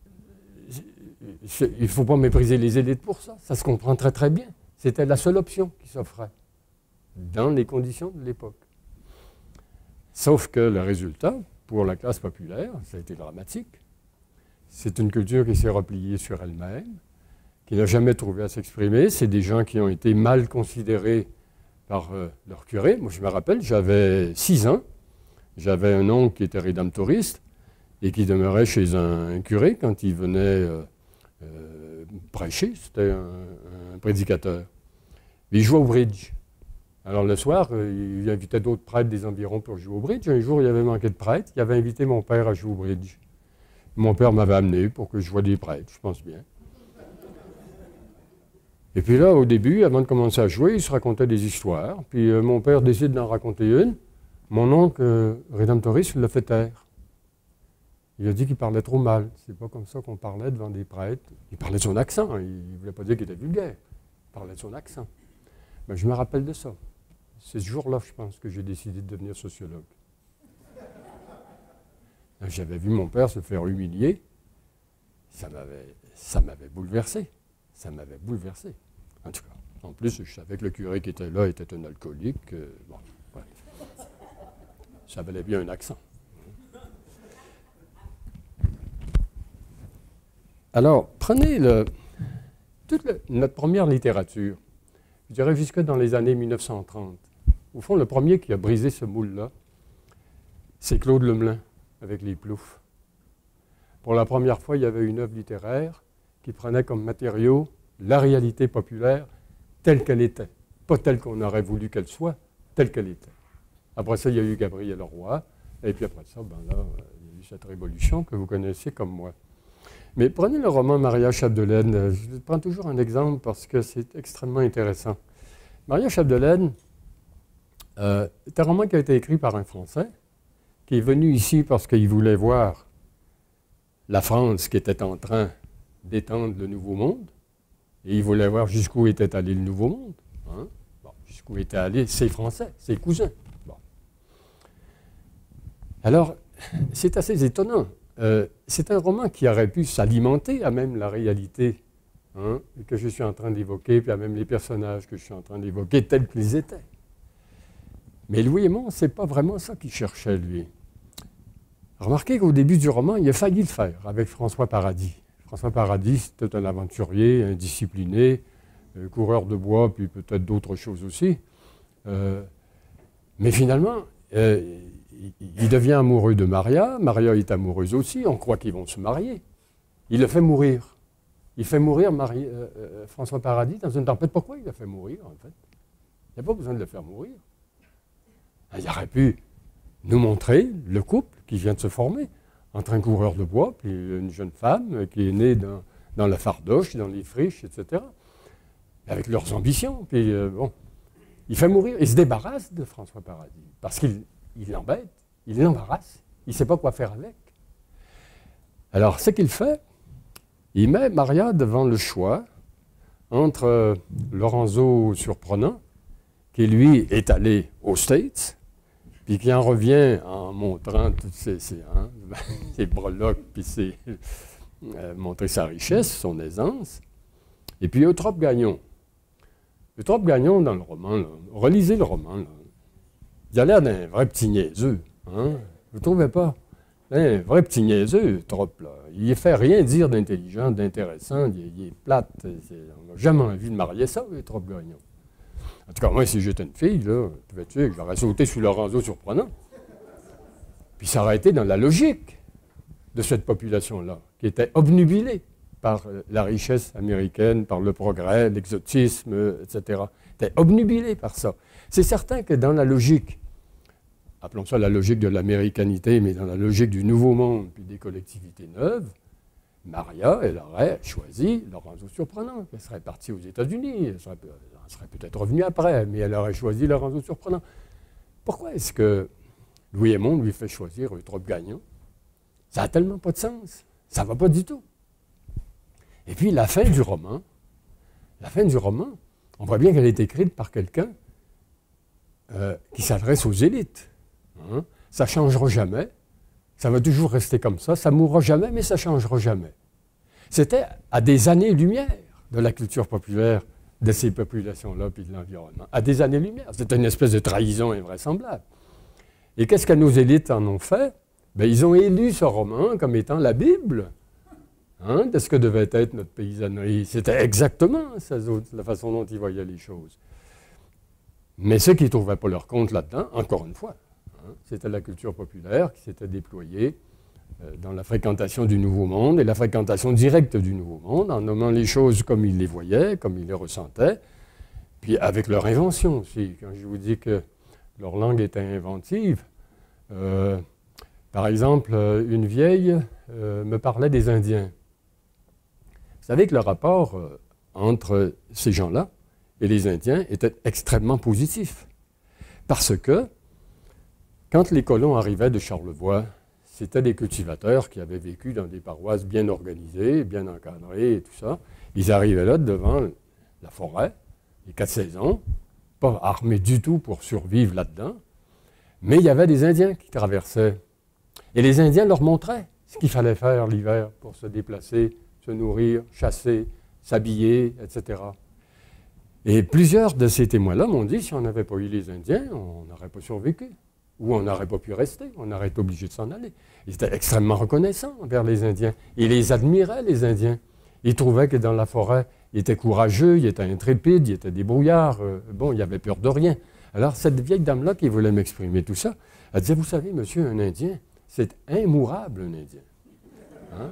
il ne faut pas mépriser les élites pour ça. Ça se comprend très très bien. C'était la seule option qui s'offrait dans les conditions de l'époque. Sauf que le résultat, pour la classe populaire, ça a été dramatique. C'est une culture qui s'est repliée sur elle-même, qui n'a jamais trouvé à s'exprimer. C'est des gens qui ont été mal considérés par leur curé. Moi, je me rappelle, j'avais 6 ans. J'avais un oncle qui était rédemptoriste et qui demeurait chez un curé quand il venait prêcher. C'était un prédicateur. Il jouait au bridge. Alors le soir, il invitait d'autres prêtres des environs pour jouer au bridge. Un jour, il avait manqué de prêtres. Il avait invité mon père à jouer au bridge. Mon père m'avait amené pour que je voie des prêtres, je pense bien. Et puis là, au début, avant de commencer à jouer, il se racontait des histoires. Puis mon père décide d'en raconter une. Mon oncle, rédemptoriste, l'a fait taire. Il a dit qu'il parlait trop mal. C'est pas comme ça qu'on parlait devant des prêtres. Il parlait de son accent. Il ne voulait pas dire qu'il était vulgaire. Il parlait de son accent. Mais je me rappelle de ça. C'est ce jour-là, je pense, que j'ai décidé de devenir sociologue. J'avais vu mon père se faire humilier. Ça m'avait bouleversé. Ça m'avait bouleversé. En tout cas, en plus, je savais que le curé qui était là était un alcoolique. Bon, ouais. Ça valait bien un accent. Alors, prenez notre première littérature, je dirais jusque dans les années 1930. Au fond, le premier qui a brisé ce moule-là, c'est Claude Lemelin, avec Les Ploufs. Pour la première fois, il y avait une œuvre littéraire qui prenait comme matériau la réalité populaire telle qu'elle était. Pas telle qu'on aurait voulu qu'elle soit, telle qu'elle était. Après ça, il y a eu Gabriel Roy, et puis après ça, ben là, il y a eu cette révolution que vous connaissez comme moi. Mais prenez le roman Maria Chapdelaine. Je prends toujours un exemple parce que c'est extrêmement intéressant. Maria Chapdelaine est un roman qui a été écrit par un Français qui est venu ici parce qu'il voulait voir la France qui était en train d'étendre le Nouveau Monde et il voulait voir jusqu'où était allé le Nouveau Monde. Hein? Bon, jusqu'où étaient allés ses Français, ses cousins. Bon. Alors, c'est assez étonnant. c'est un roman qui aurait pu s'alimenter à même la réalité que je suis en train d'évoquer, puis à même les personnages que je suis en train d'évoquer tels qu'ils étaient. Mais Louis Hémon, ce n'est pas vraiment ça qu'il cherchait, lui. Remarquez qu'au début du roman, il a failli le faire avec François Paradis. François Paradis, c'était un aventurier, indiscipliné, coureur de bois, puis peut-être d'autres choses aussi. Mais finalement, il devient amoureux de Maria. Maria est amoureuse aussi. On croit qu'ils vont se marier. Il le fait mourir. Il fait mourir François Paradis dans une tempête. Pourquoi il l'a fait mourir, en fait? Il n'y a pas besoin de le faire mourir. Il aurait pu nous montrer le couple qui vient de se former entre un coureur de bois puis une jeune femme qui est née dans la fardoche, dans les friches, etc. Avec leurs ambitions. Puis, bon, il fait mourir. Il se débarrasse de François Paradis parce qu'il l'embête, il l'embarrasse. Il ne sait pas quoi faire avec. Alors, ce qu'il fait, il met Maria devant le choix entre Lorenzo Surprenant, qui lui est allé aux States, puis qui en revient en montrant toutes ses breloques, puis montrer sa richesse, son aisance. Et puis Eutrope Gagnon. Eutrope Gagnon, dans le roman, là, relisez le roman, là, il a l'air d'un vrai petit niaiseux. Hein? Vous ne trouvez pas? Un vrai petit niaiseux, Eutrope, là. Il ne fait rien dire d'intelligent, d'intéressant, il est plate. On n'a jamais envie de marier ça, Eutrope Gagnon. En tout cas, moi, si j'étais une fille, là, j'aurais sauté sur Lorenzo Surprenant. Puis ça aurait été dans la logique de cette population-là, qui était obnubilée par la richesse américaine, par le progrès, l'exotisme, etc. Était obnubilée par ça. C'est certain que dans la logique, appelons ça la logique de l'américanité, mais dans la logique du nouveau monde, puis des collectivités neuves, Maria, elle aurait choisi Lorenzo Surprenant. Elle serait partie aux États-Unis, elle serait peut-être revenue après, mais elle aurait choisi Lorenzo Surprenant. Pourquoi est-ce que Louis Hémon lui fait choisir Eutrope Gagnon? Ça n'a tellement pas de sens. Ça ne va pas du tout. Et puis la fin du roman, on voit bien qu'elle est écrite par quelqu'un qui s'adresse aux élites. Hein? Ça ne changera jamais. Ça va toujours rester comme ça. Ça ne mourra jamais, mais ça ne changera jamais. C'était à des années-lumière de la culture populaire de ces populations-là puis de l'environnement. À des années-lumière. C'était une espèce de trahison invraisemblable. Et qu'est-ce que nos élites en ont fait? Bien, ils ont élu ce roman comme étant la Bible de ce que devait être notre paysannerie. C'était exactement la façon dont ils voyaient les choses. Mais ceux qui ne trouvaient pas leur compte là-dedans, encore une fois, c'était la culture populaire qui s'était déployée dans la fréquentation du Nouveau Monde et la fréquentation directe du Nouveau Monde, en nommant les choses comme ils les voyaient, comme ils les ressentaient, puis avec leur invention aussi. Quand je vous dis que leur langue était inventive, par exemple, une vieille me parlait des Indiens. Vous savez que le rapport entre ces gens-là et les Indiens était extrêmement positif. Parce que, quand les colons arrivaient de Charlevoix, c'était des cultivateurs qui avaient vécu dans des paroisses bien organisées, bien encadrées et tout ça. Ils arrivaient là devant la forêt, les 4 saisons, pas armés du tout pour survivre là-dedans, mais il y avait des Indiens qui traversaient. Et les Indiens leur montraient ce qu'il fallait faire l'hiver pour se déplacer, se nourrir, chasser, s'habiller, etc. Et plusieurs de ces témoins-là m'ont dit, si on n'avait pas eu les Indiens, on n'aurait pas survécu. Ou on n'aurait pas pu rester, on aurait été obligé de s'en aller. Ils étaient extrêmement reconnaissants envers les Indiens. Ils les admiraient, les Indiens. Ils trouvaient que dans la forêt, ils étaient courageux, ils étaient intrépides, ils étaient débrouillards. Bon, ils n'avaient peur de rien. Alors, cette vieille dame-là qui voulait m'exprimer tout ça, elle disait, vous savez, monsieur, un Indien, c'est immourable, un Indien. Hein?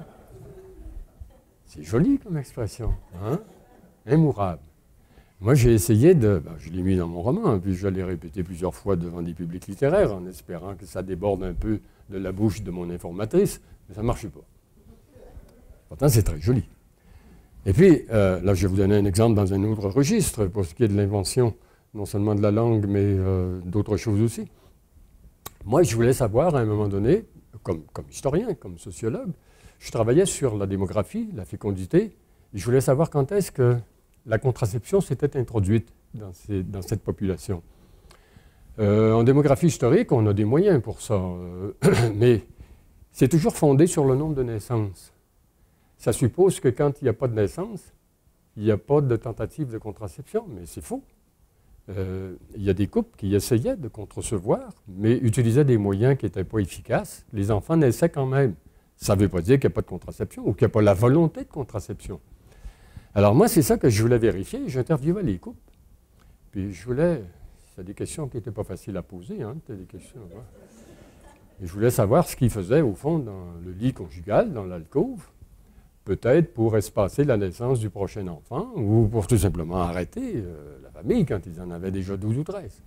C'est joli comme expression. Hein? Immourable. Moi, j'ai essayé je l'ai mis dans mon roman, puis je l'ai répété plusieurs fois devant des publics littéraires, en espérant que ça déborde un peu de la bouche de mon informatrice, mais ça ne marchait pas. Pourtant, c'est très joli. Et puis, là, je vais vous donner un exemple dans un autre registre, pour ce qui est de l'invention, non seulement de la langue, mais d'autres choses aussi. Moi, je voulais savoir, à un moment donné, comme historien, comme sociologue, je travaillais sur la démographie, la fécondité, et je voulais savoir quand est-ce que la contraception s'était introduite dans cette population. En démographie historique, on a des moyens pour ça, mais c'est toujours fondé sur le nombre de naissances. Ça suppose que quand il n'y a pas de naissance, il n'y a pas de tentative de contraception, mais c'est faux. Il y a des couples qui essayaient de concevoir, mais utilisaient des moyens qui n'étaient pas efficaces. Les enfants naissaient quand même. Ça ne veut pas dire qu'il n'y a pas de contraception ou qu'il n'y a pas la volonté de contraception. Alors moi, c'est ça que je voulais vérifier. J'interviewais les couples. Puis je voulais... C'est des questions qui n'étaient pas faciles à poser. Hein, c'était des questions, ouais. Et je voulais savoir ce qu'ils faisaient, au fond, dans le lit conjugal, dans l'alcôve. Peut-être pour espacer la naissance du prochain enfant ou pour tout simplement arrêter la famille quand ils en avaient déjà 12 ou 13.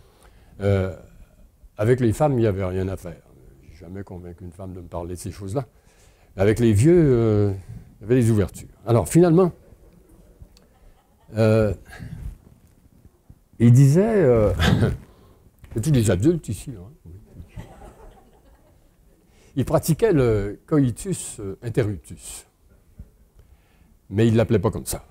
Avec les femmes, il n'y avait rien à faire. Je n'ai jamais convaincu une femme de me parler de ces choses-là. Avec les vieux, il y avait des ouvertures. Alors finalement, il disait... il y a tous des adultes ici, là. Hein? Il pratiquait le coitus interruptus. Mais il ne l'appelait pas comme ça.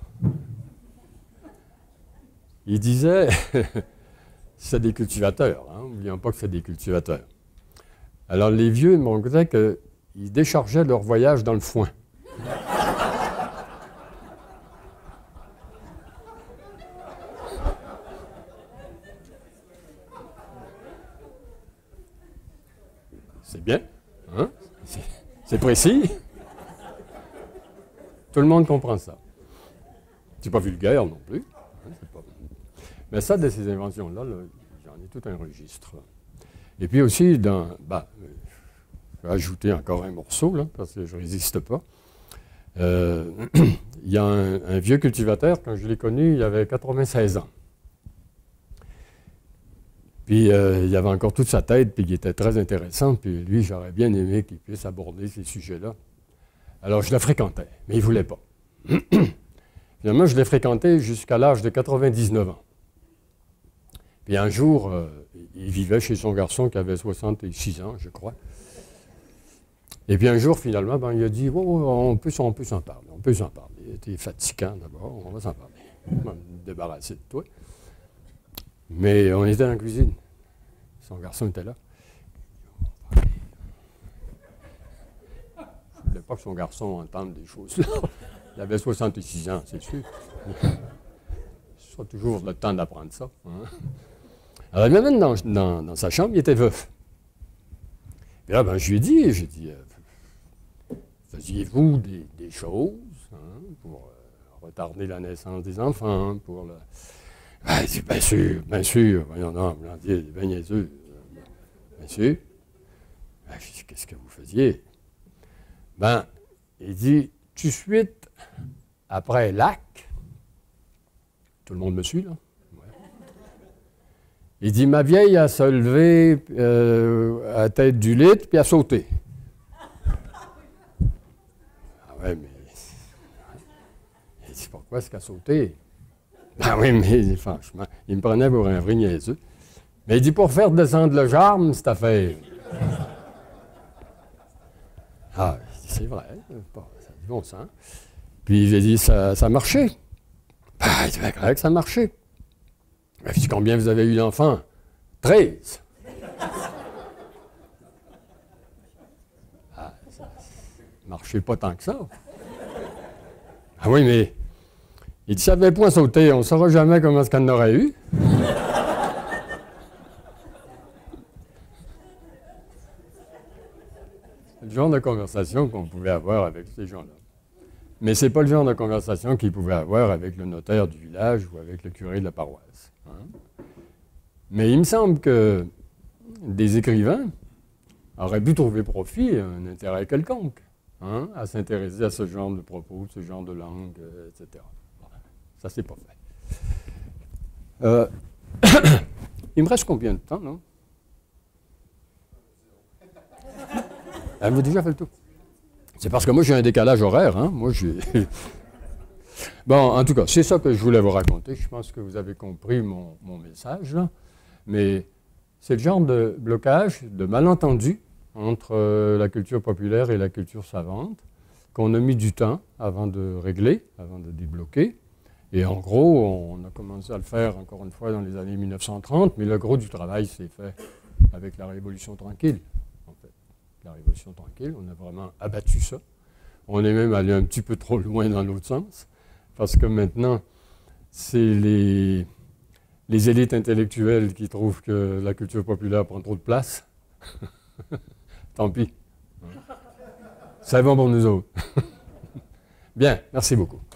Il disait, c'est des cultivateurs, hein, n'oublions pas que c'est des cultivateurs. Alors les vieux m'ont dit qu'ils déchargeaient leur voyage dans le foin. C'est bien, hein? C'est précis. Tout le monde comprend ça. C'est pas vulgaire non plus. Hein, pas... Mais ça, de ces inventions-là, j'en ai tout un registre. Et puis aussi, je vais ajouter encore un morceau, là, parce que je ne résiste pas. Il y a un vieux cultivateur, quand je l'ai connu, il avait 96 ans. Puis il avait encore toute sa tête, puis il était très intéressant. Puis lui, j'aurais bien aimé qu'il puisse aborder ces sujets-là. Alors, je le fréquentais, mais il ne voulait pas. Finalement, je l'ai fréquenté jusqu'à l'âge de 99 ans. Puis un jour, il vivait chez son garçon qui avait 66 ans, je crois. Et puis un jour, finalement, il a dit, on peut s'en parler, on peut s'en parler. Il était fatigant d'abord, on va s'en parler. On va me débarrasser de toi. Mais on était dans la cuisine. Son garçon était là. Je ne voulais pas que son garçon entende des choses là. Il avait 66 ans, c'est sûr. Ce sera toujours le temps d'apprendre ça. Hein? Alors, il m'amène dans sa chambre, il était veuf. Et là, je lui ai dit, faisiez-vous des choses hein, pour retarder la naissance des enfants, pour le... Ben, il dit, bien sûr, voyons donc, bien niaiseux, bien sûr. Ben, je dis, qu'est-ce que vous faisiez? Ben, il dit, tout de suite, après lac, tout le monde me suit, là? Ouais. Il dit, ma vieille a se levé à la tête du lit, puis a sauté. Ah ouais, mais... Il dit, pourquoi est-ce qu'elle a sauté? Ben oui, mais franchement, il me prenait pour un vrai niaiseux. Mais il dit, pour faire descendre le germe, cette affaire. Ah, c'est vrai, ça a du bon sens. Puis j'ai dit, ça marchait. Ben, il dit, ben, correct, ça marchait. Ben, je dis, combien vous avez eu d'enfants? 13. Ah, ça ne marchait pas tant que ça. Ah oui, mais il dit, ça n'avait point sauté, on ne saura jamais comment est-ce qu'on en aurait eu. C'est le genre de conversation qu'on pouvait avoir avec ces gens-là. Mais ce n'est pas le genre de conversation qu'ils pouvaient avoir avec le notaire du village ou avec le curé de la paroisse. Hein? Mais il me semble que des écrivains auraient pu trouver profit, un intérêt quelconque, hein, à s'intéresser à ce genre de propos, ce genre de langue, etc. Bon, ça, c'est pas fait. Il me reste combien de temps, non? Elle m'a déjà fait le tour. C'est parce que moi, j'ai un décalage horaire. Hein? Moi, j'ai... Bon, en tout cas, c'est ça que je voulais vous raconter. Je pense que vous avez compris mon message, là. Mais c'est le genre de blocage, de malentendu entre la culture populaire et la culture savante qu'on a mis du temps avant de régler, avant de débloquer. Et en gros, on a commencé à le faire, encore une fois, dans les années 1930, mais le gros du travail s'est fait avec la Révolution tranquille, en fait. la Révolution tranquille, on a vraiment abattu ça. On est même allé un petit peu trop loin dans l'autre sens, parce que maintenant, c'est les élites intellectuelles qui trouvent que la culture populaire prend trop de place. Tant pis. C'est bon pour nous autres. Bien, merci beaucoup.